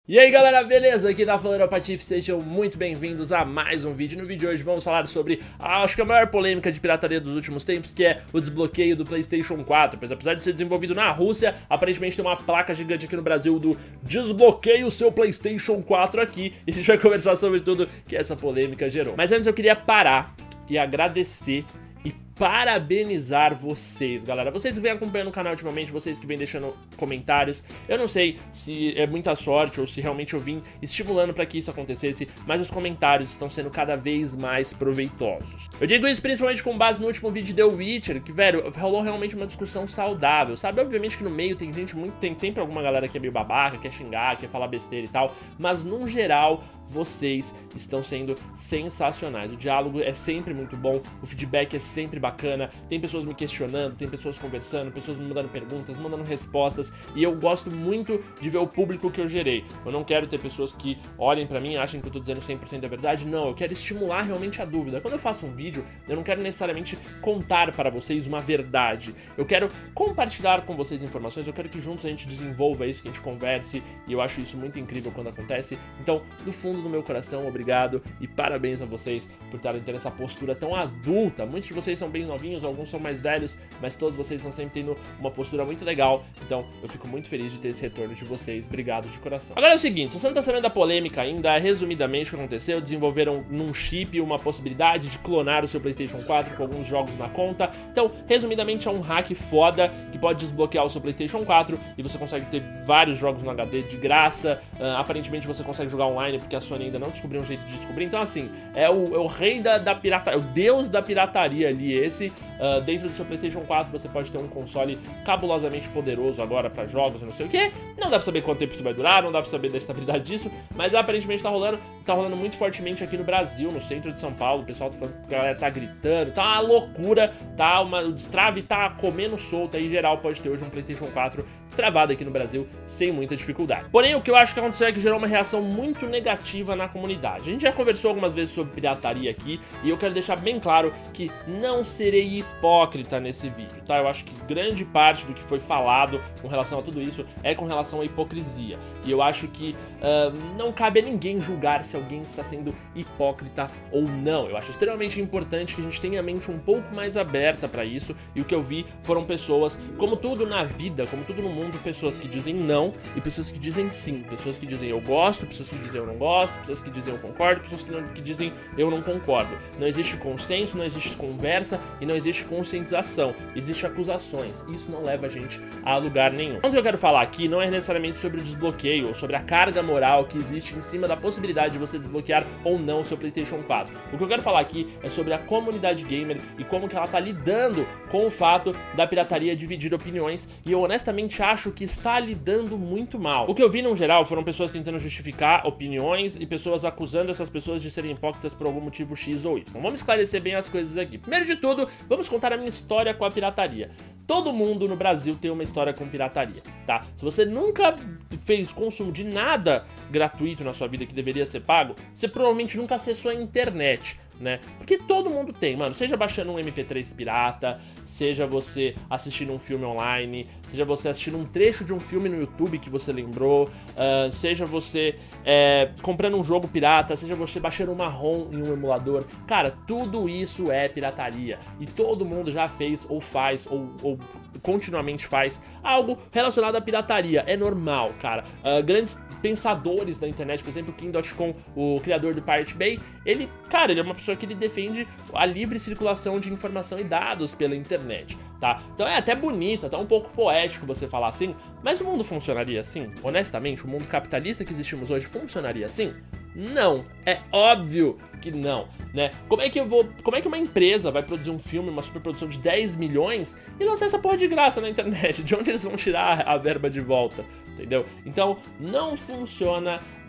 E aí galera, beleza? Aqui tá falando é o Patife, sejam muito bem-vindos a mais um vídeo. No vídeo de hoje vamos falar sobre, acho que a maior polêmica de pirataria dos últimos tempos, que é o desbloqueio do PlayStation 4. Pois apesar de ser desenvolvido na Rússia, aparentemente tem uma placa gigante aqui no Brasil do desbloqueio o seu PlayStation 4 aqui. E a gente vai conversar sobre tudo que essa polêmica gerou. Mas antes eu queria parar e agradecer e parabenizar vocês, galera. Vocês que vêm acompanhando o canal ultimamente, vocês que vêm deixando comentários. Eu não sei se é muita sorte ou se realmente eu vim estimulando para que isso acontecesse, mas os comentários estão sendo cada vez mais proveitosos. Eu digo isso principalmente com base no último vídeo de The Witcher, que, velho, rolou realmente uma discussão saudável, sabe? Obviamente que no meio tem gente tem sempre alguma galera que é meio babaca, quer xingar, quer falar besteira e tal, mas no geral, vocês estão sendo sensacionais. O diálogo é sempre muito bom, o feedback é sempre bacana, tem pessoas me questionando, tem pessoas conversando, pessoas me mandando perguntas, mandando respostas, e eu gosto muito de ver o público que eu gerei. Eu não quero ter pessoas que olhem pra mim e achem que eu tô dizendo 100% da verdade, não, eu quero estimular realmente a dúvida. Quando eu faço um vídeo, eu não quero necessariamente contar para vocês uma verdade, eu quero compartilhar com vocês informações, eu quero que juntos a gente desenvolva isso, que a gente converse, e eu acho isso muito incrível quando acontece. Então, do fundo do meu coração, obrigado e parabéns a vocês por estarem tendo essa postura tão adulta. Muitos de vocês são bem novinhos, alguns são mais velhos, mas todos vocês estão sempre tendo uma postura muito legal, então eu fico muito feliz de ter esse retorno de vocês, obrigado de coração. Agora é o seguinte, se você não tá sabendo da polêmica ainda, resumidamente o que aconteceu, desenvolveram num chip uma possibilidade de clonar o seu PlayStation 4 com alguns jogos na conta. Então, resumidamente é um hack foda que pode desbloquear o seu PlayStation 4 e você consegue ter vários jogos no HD de graça. Aparentemente você consegue jogar online porque a Sony ainda não descobriu um jeito de descobrir. Então assim, é o rei da pirataria, o deus da pirataria ali esse. Dentro do seu PlayStation 4 você pode ter um console cabulosamente poderoso agora pra jogos e não sei o que. Não dá pra saber quanto tempo isso vai durar, não dá pra saber da estabilidade disso, mas aparentemente tá rolando muito fortemente aqui no Brasil, no centro de São Paulo. O pessoal tá falando que a galera tá gritando, tá uma loucura, o destrave tá comendo solto aí. Geral pode ter hoje um PlayStation 4 destravado aqui no Brasil sem muita dificuldade. Porém, o que eu acho que aconteceu é que gerou uma reação muito negativa na comunidade. A gente já conversou algumas vezes sobre pirataria aqui e eu quero deixar bem claro que não serei hipócrita nesse vídeo, tá? Eu acho que grande parte do que foi falado com relação a tudo isso é com relação à hipocrisia. E eu acho que não cabe a ninguém julgar se alguém está sendo hipócrita ou não. Eu acho extremamente importante que a gente tenha a mente um pouco mais aberta para isso, e o que eu vi foram pessoas, como tudo na vida, como tudo no mundo, pessoas que dizem não e pessoas que dizem sim, pessoas que dizem eu gosto, pessoas que dizem eu não gosto, pessoas que dizem eu concordo, pessoas que dizem eu não concordo. Não existe consenso, não existe conversa e não existe conscientização, existe acusações. Isso não leva a gente a lugar nenhum. O que eu quero falar aqui não é necessariamente sobre o desbloqueio ou sobre a carga moral que existe em cima da possibilidade de você desbloquear ou não o seu PlayStation 4. O que eu quero falar aqui é sobre a comunidade gamer e como que ela tá lidando com o fato da pirataria dividir opiniões, e eu honestamente acho que está lidando muito mal. O que eu vi no geral foram pessoas tentando justificar opiniões e pessoas acusando essas pessoas de serem hipócritas por algum motivo X ou Y. Vamos esclarecer bem as coisas aqui. Primeiro de tudo, vamos contar a minha história com a pirataria. Todo mundo no Brasil tem uma história com pirataria, tá? Se você nunca fez consumo de nada gratuito na sua vida que deveria ser pago, você provavelmente nunca acessou a internet, né? Porque todo mundo tem, mano. Seja baixando um MP3 pirata, seja você assistindo um filme online, seja você assistindo um trecho de um filme no YouTube que você lembrou, seja você comprando um jogo pirata, seja você baixando uma ROM em um emulador. Cara, tudo isso é pirataria. E todo mundo já fez ou faz ou continuamente faz algo relacionado à pirataria. É normal, cara. Grandes pensadores da internet, por exemplo, o King.com, o criador do Pirate Bay, ele é uma pessoa que ele defende a livre circulação de informação e dados pela internet, tá? Então é até bonito, até um pouco poético você falar assim, mas o mundo funcionaria assim? Honestamente, o mundo capitalista que existimos hoje funcionaria assim? Não, é óbvio que não, né? Como é que uma empresa vai produzir um filme, uma superprodução de 10 milhões e lançar essa porra de graça na internet? De onde eles vão tirar a verba de volta, entendeu? Então, não funciona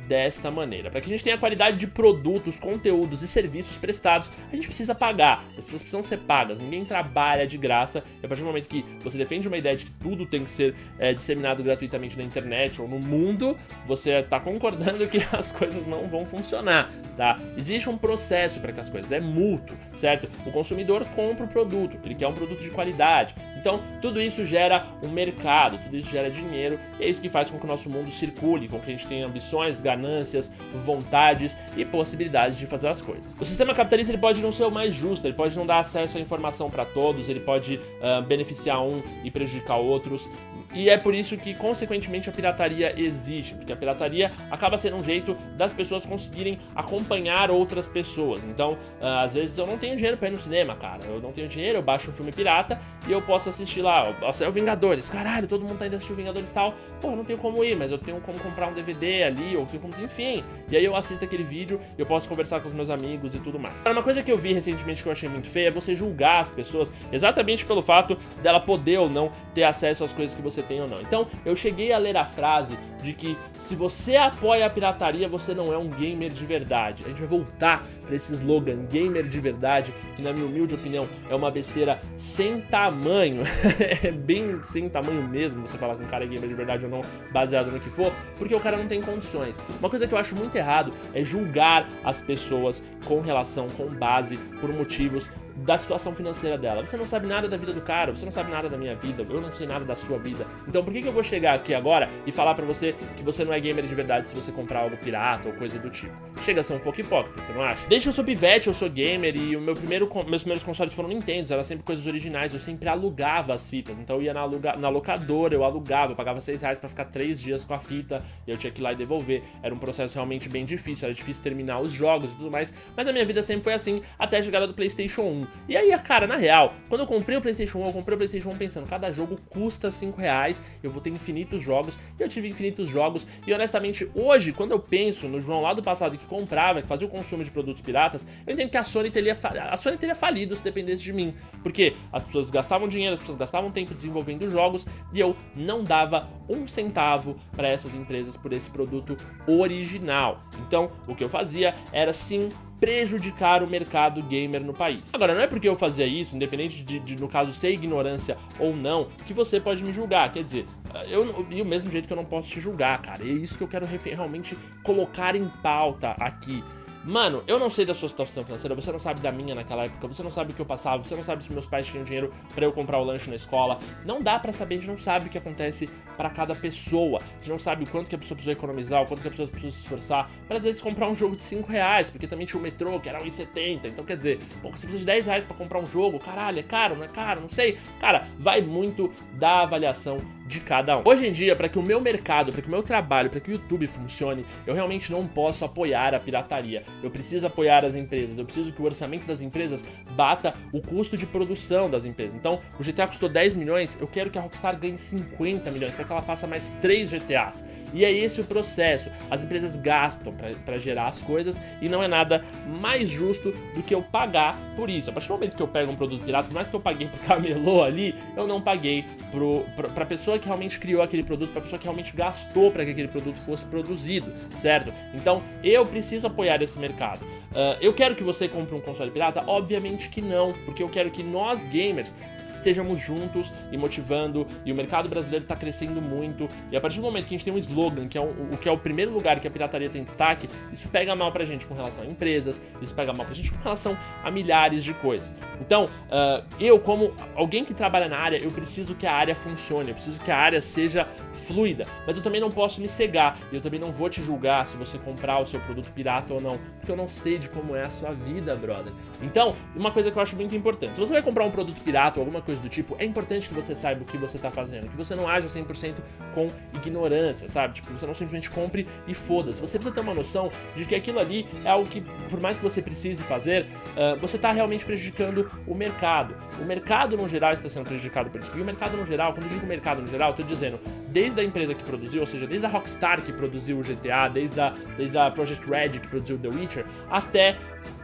desta maneira. Para que a gente tenha qualidade de produtos, conteúdos e serviços prestados, a gente precisa pagar. As pessoas precisam ser pagas, ninguém trabalha de graça. E a partir do momento que você defende uma ideia de que tudo tem que ser disseminado gratuitamente na internet ou no mundo, você está concordando que as coisas não vão funcionar, tá? Existe um processo para que as coisas, é mútuo, certo? O consumidor compra o produto, ele quer um produto de qualidade. Então, tudo isso gera um mercado, tudo isso gera dinheiro, e é isso que faz com que o nosso mundo circule, com que a gente tenha ambições, ganâncias, vontades e possibilidades de fazer as coisas. O sistema capitalista, ele pode não ser o mais justo, ele pode não dar acesso à informação para todos, ele pode beneficiar um e prejudicar outros, e é por isso que, consequentemente, a pirataria existe, porque a pirataria acaba sendo um jeito das pessoas conseguirem acompanhar outras pessoas. Então, às vezes eu não tenho dinheiro pra ir no cinema, cara, eu não tenho dinheiro, eu baixo um filme pirata e eu posso assistir lá, é o Vingadores, caralho, todo mundo tá indo assistir o Vingadores e tal, pô, eu não tenho como ir, mas eu tenho como comprar um DVD ali, ou tenho como, enfim, e aí eu assisto aquele vídeo e eu posso conversar com os meus amigos e tudo mais. Agora, uma coisa que eu vi recentemente que eu achei muito feia é você julgar as pessoas exatamente pelo fato dela poder ou não ter acesso às coisas que você tem ou não. Então, eu cheguei a ler a frase de que se você apoia a pirataria, você não é um gamer de verdade. A gente vai voltar pra esse slogan, gamer de verdade, que na minha humilde opinião é uma besteira sem tamanho. É bem sem tamanho mesmo você falar que um cara é gamer de verdade ou não, baseado no que for, porque o cara não tem condições. Uma coisa que eu acho muito errado é julgar as pessoas com relação, com base, por motivos da situação financeira dela. Você não sabe nada da vida do cara, você não sabe nada da minha vida, eu não sei nada da sua vida. Então por que eu vou chegar aqui agora e falar pra você que você não é gamer de verdade se você comprar algo pirata ou coisa do tipo? Chega a ser um pouco hipócrita, você não acha? Desde que eu sou pivete, eu sou gamer e meus primeiros consoles foram Nintendo, eram sempre coisas originais, eu sempre alugava as fitas. Então eu ia na locadora, eu alugava, eu pagava R$6 pra ficar 3 dias com a fita e eu tinha que ir lá e devolver. Era um processo realmente bem difícil, era difícil terminar os jogos e tudo mais, mas a minha vida sempre foi assim, até a chegada do PlayStation 1. E aí, cara, na real, quando eu comprei o PlayStation 1, eu comprei o PlayStation 1 pensando, cada jogo custa R$5, eu vou ter infinitos jogos, e eu tive infinitos jogos, e honestamente, hoje, quando eu penso no João lá do passado que comprava, que fazia o consumo de produtos piratas, eu entendo que a Sony teria falido se dependesse de mim, porque as pessoas gastavam dinheiro, as pessoas gastavam tempo desenvolvendo jogos, e eu não dava um centavo para essas empresas por esse produto original. Então, o que eu fazia era sim prejudicar o mercado gamer no país. Agora, não é porque eu fazia isso, independente de no caso ser ignorância ou não, que você pode me julgar. Quer dizer, e o mesmo jeito que eu não posso te julgar, cara. É isso que eu quero realmente colocar em pauta aqui. Mano, eu não sei da sua situação financeira, você não sabe da minha naquela época, você não sabe o que eu passava, você não sabe se meus pais tinham dinheiro pra eu comprar o lanche na escola. Não dá pra saber, a gente não sabe o que acontece pra cada pessoa. A gente não sabe o quanto que a pessoa precisou economizar, o quanto que a pessoa precisou se esforçar pra às vezes comprar um jogo de R$5, porque também tinha o metrô, que era R$1,70. Então quer dizer, pô, você precisa de R$10 pra comprar um jogo, caralho, é caro, não é caro, não sei. Cara, vai muito da avaliação de cada um. Hoje em dia, para que o meu mercado, para que o meu trabalho, para que o YouTube funcione, eu realmente não posso apoiar a pirataria. Eu preciso apoiar as empresas, eu preciso que o orçamento das empresas bata o custo de produção das empresas. Então, o GTA custou 10 milhões, eu quero que a Rockstar ganhe 50 milhões, para que ela faça mais 3 GTAs. E é esse o processo. As empresas gastam para gerar as coisas e não é nada mais justo do que eu pagar por isso. A partir do momento que eu pego um produto pirata, por mais que eu paguei pro camelô ali, eu não paguei pra pessoa que realmente criou aquele produto, pra pessoa que realmente gastou para que aquele produto fosse produzido, certo? Então, eu preciso apoiar esse mercado. Eu quero que você compre um console pirata? Obviamente que não, porque eu quero que nós gamers estejamos juntos e motivando, e o mercado brasileiro está crescendo muito, e a partir do momento que a gente tem um slogan, que é o primeiro lugar que a pirataria tem destaque, isso pega mal pra gente com relação a empresas, isso pega mal pra gente com relação a milhares de coisas. Então, eu como alguém que trabalha na área, eu preciso que a área funcione, eu preciso que a área seja fluida, mas eu também não posso me cegar, e eu também não vou te julgar se você comprar o seu produto pirata ou não, porque eu não sei de como é a sua vida, brother. Então, uma coisa que eu acho muito importante, se você vai comprar um produto pirata ou alguma coisa do tipo, é importante que você saiba o que você tá fazendo, que você não haja 100% com ignorância, sabe? Tipo, você não simplesmente compre e foda-se. Você precisa ter uma noção de que aquilo ali é algo que, por mais que você precise fazer, você tá realmente prejudicando o mercado. O mercado no geral está sendo prejudicado por isso. E o mercado no geral, quando eu digo mercado no geral, eu tô dizendo desde a empresa que produziu, ou seja, desde a Rockstar que produziu o GTA, desde a Project Red que produziu The Witcher, até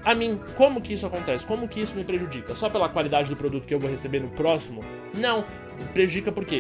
a mim, como que isso acontece? Como que isso me prejudica? Só pela qualidade do produto que eu vou receber no próximo? Não. Prejudica porque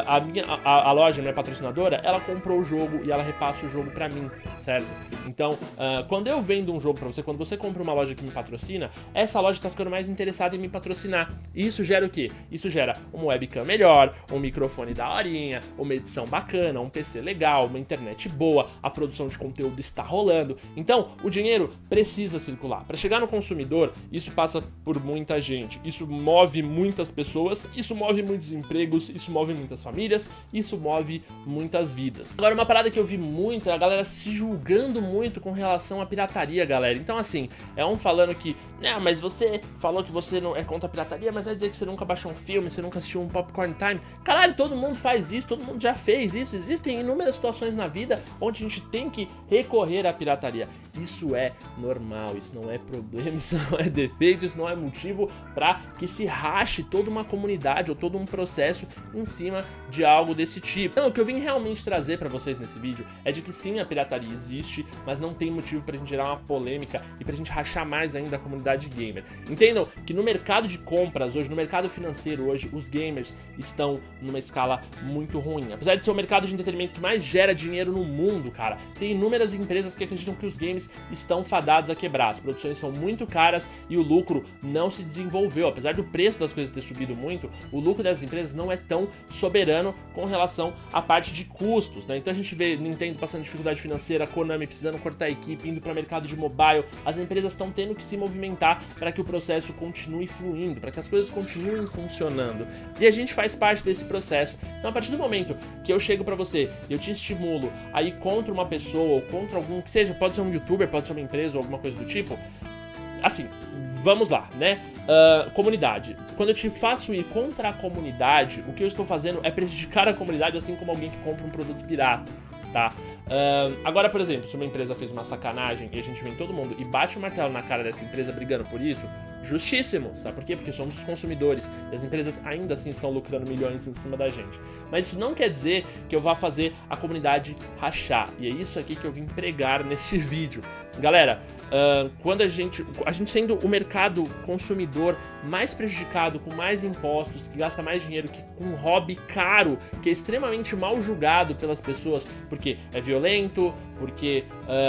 a loja não é patrocinadora, ela comprou o jogo e ela repassa o jogo pra mim, certo? Então, quando eu vendo um jogo pra você, quando você compra uma loja que me patrocina, essa loja tá ficando mais interessada em me patrocinar. E isso gera o quê? Isso gera uma webcam melhor, um microfone da horinha, uma edição bacana, um PC legal, uma internet boa, a produção de conteúdo está rolando. Então, o dinheiro precisa circular. Para chegar no consumidor, isso passa por muita gente, isso move muitas pessoas, isso move muitos empregos, isso move muitas famílias, isso move muitas vidas. Agora, uma parada que eu vi muito é a galera se julgando muito com relação à pirataria, galera. Então, assim, é um falando que, não, mas você falou que você não é contra a pirataria, mas vai dizer que você nunca baixou um filme, você nunca assistiu um Popcorn Time. Caralho, todo mundo faz isso, todo mundo já fez isso. Existem inúmeras situações na vida onde a gente tem que recorrer à pirataria. Isso é normal, isso não é problema, isso não é defeito, isso não é motivo para que se rache toda uma comunidade ou todo um processo em cima de algo desse tipo. Então, o que eu vim realmente trazer para vocês nesse vídeo é de que sim, a pirataria existe, mas não tem motivo pra gente gerar uma polêmica e pra gente rachar mais ainda a comunidade gamer. Entendam que no mercado de compras hoje, no mercado financeiro hoje, os gamers estão numa escala muito ruim. Apesar de ser o mercado de entretenimento que mais gera dinheiro no mundo, cara, tem inúmeras empresas que acreditam que os games estão fadados a quebrar. As produções são muito caras e o lucro não se desenvolveu. Apesar do preço das coisas ter subido muito, o lucro das empresas não é tão soberano com relação à parte de custos, né? Então a gente vê Nintendo passando dificuldade financeira, Konami precisando cortar a equipe, indo para o mercado de mobile. As empresas estão tendo que se movimentar para que o processo continue fluindo, para que as coisas continuem funcionando. E a gente faz parte desse processo. Então, a partir do momento que eu chego para você e eu te estimulo a ir contra uma pessoa ou contra algum que seja, pode ser um youtuber, pode ser uma empresa ou alguma coisa do tipo, assim, vamos lá, né? Comunidade. Quando eu te faço ir contra a comunidade, o que eu estou fazendo é prejudicar a comunidade, assim como alguém que compra um produto pirata, tá? Agora, por exemplo, se uma empresa fez uma sacanagem e a gente vem todo mundo e bate o martelo na cara dessa empresa brigando por isso, justíssimo, sabe por quê? Porque somos os consumidores e as empresas ainda assim estão lucrando milhões em cima da gente. Mas isso não quer dizer que eu vá fazer a comunidade rachar, e é isso aqui que eu vim pregar neste vídeo. Galera, quando a gente sendo o mercado consumidor mais prejudicado, com mais impostos, que gasta mais dinheiro, que com um hobby caro, que é extremamente mal julgado pelas pessoas, porque é violento, porque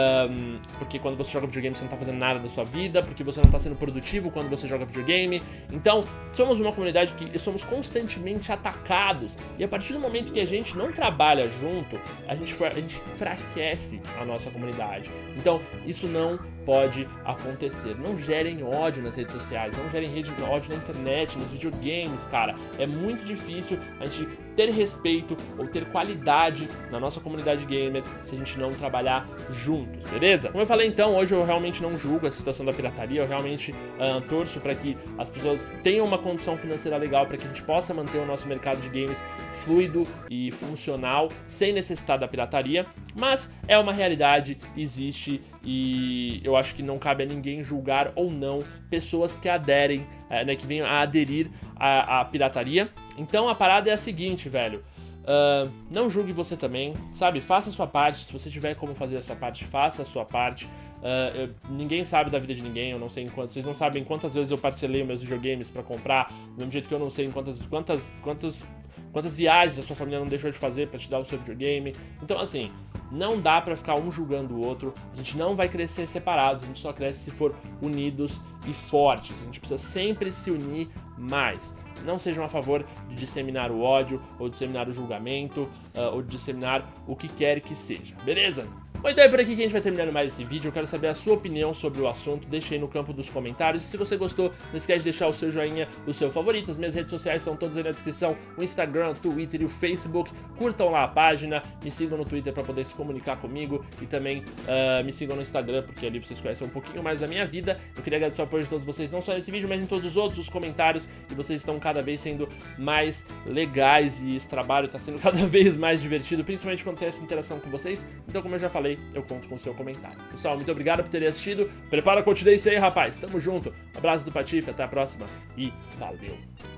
quando você joga videogame você não tá fazendo nada da sua vida, porque você não tá sendo produtivo quando você joga videogame. Então, somos uma comunidade que somos constantemente atacados, e a partir do momento que a gente não trabalha junto, a gente enfraquece a nossa comunidade. Então, isso não pode acontecer. Não gerem ódio nas redes sociais, não gerem ódio na internet, nos videogames, cara. É muito difícil a gente ter respeito ou ter qualidade na nossa comunidade gamer se a gente não trabalhar juntos, beleza? Como eu falei então, hoje eu realmente não julgo a situação da pirataria, eu realmente torço para que as pessoas tenham uma condição financeira legal, para que a gente possa manter o nosso mercado de games fluido e funcional, sem necessitar da pirataria, mas é uma realidade, existe, e eu acho que não cabe a ninguém julgar ou não pessoas que aderem, né, que venham a aderir à pirataria. Então a parada é a seguinte, velho. Não julgue você também, sabe? Faça a sua parte. Se você tiver como fazer a sua parte, faça a sua parte. Ninguém sabe da vida de ninguém, eu não sei em quantas. Vocês não sabem quantas vezes eu parcelei meus videogames pra comprar, do mesmo jeito que eu não sei em quantas viagens a sua família não deixou de fazer pra te dar o seu videogame. Então, assim, não dá pra ficar um julgando o outro. A gente não vai crescer separados, a gente só cresce se for unidos e fortes. A gente precisa sempre se unir mais. Não sejam a favor de disseminar o ódio, ou disseminar o julgamento, ou disseminar o que quer que seja, beleza? Bom, então é por aqui que a gente vai terminando mais esse vídeo. Eu quero saber a sua opinião sobre o assunto, deixe aí no campo dos comentários. Se você gostou, não esquece de deixar o seu joinha, o seu favorito. As minhas redes sociais estão todas aí na descrição, o Instagram, o Twitter e o Facebook. Curtam lá a página, me sigam no Twitter para poder se comunicar comigo, e também me sigam no Instagram, porque ali vocês conhecem um pouquinho mais da minha vida. Eu queria agradecer o apoio de todos vocês, não só nesse vídeo, mas em todos os outros, os comentários, e vocês estão cada vez sendo mais legais, e esse trabalho está sendo cada vez mais divertido, principalmente quando tem essa interação com vocês. Então, como eu já falei, eu conto com o seu comentário. Pessoal, muito obrigado por terem assistido. Prepara a continência aí, rapaz. Tamo junto. Um abraço do Patife, até a próxima e valeu!